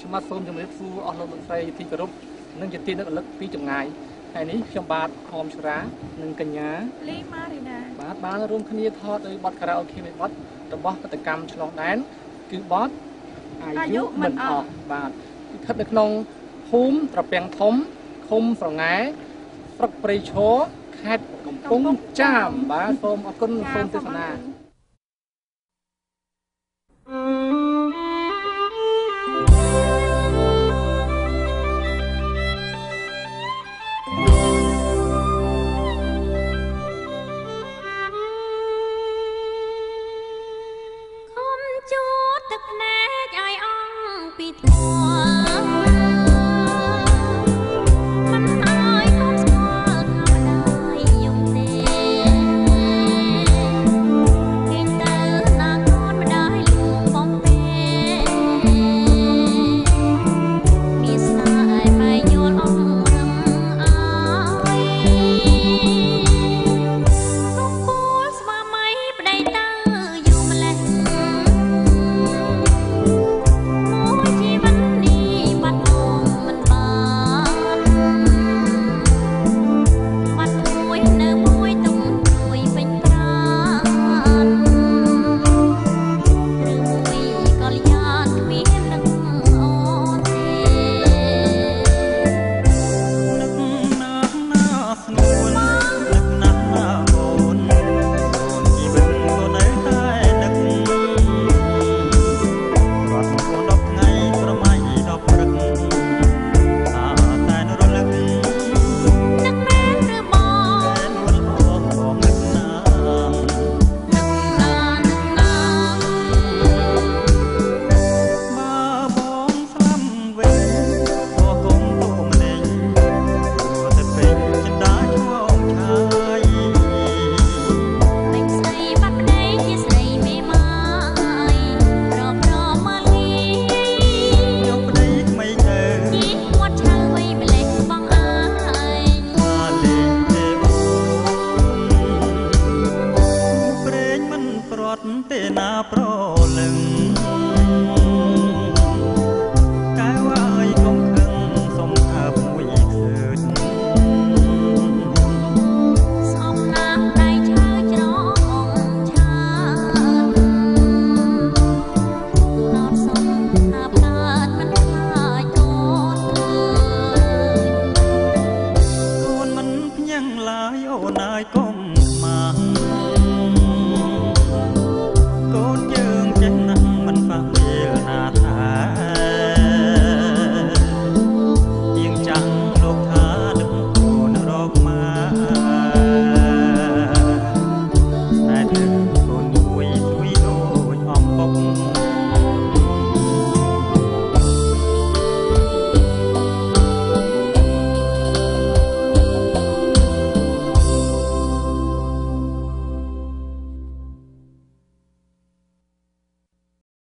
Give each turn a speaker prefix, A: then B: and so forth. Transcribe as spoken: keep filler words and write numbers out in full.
A: ខ្ញុំបាទសូមជម្រាបសួរអស់លោកលោកស្រីទីគោរពនិងជាទីនឹករលឹកពីចម្ងាយថ្ងៃនេះខ្ញុំបាទហមច្រានិងកញ្ញា
B: លីម៉ារីណា
A: បាទបានរួមគ្នាថតដោយបទការ៉ាអូខេមួយបទរបស់កិច្ចកម្មឆ្លងដែនគឺបទអាយុមិនអស់បាទស្ថិតនៅក្នុងភូមិត្រពាំងធំឃុំស្រងែស្រុកព្រៃឈរខេត្តកំពង់ចាមបាទសូមអរគុណសូមទស្សនា
C: ជួតទឹកភ្នែកឲ្យអង្គពីធំ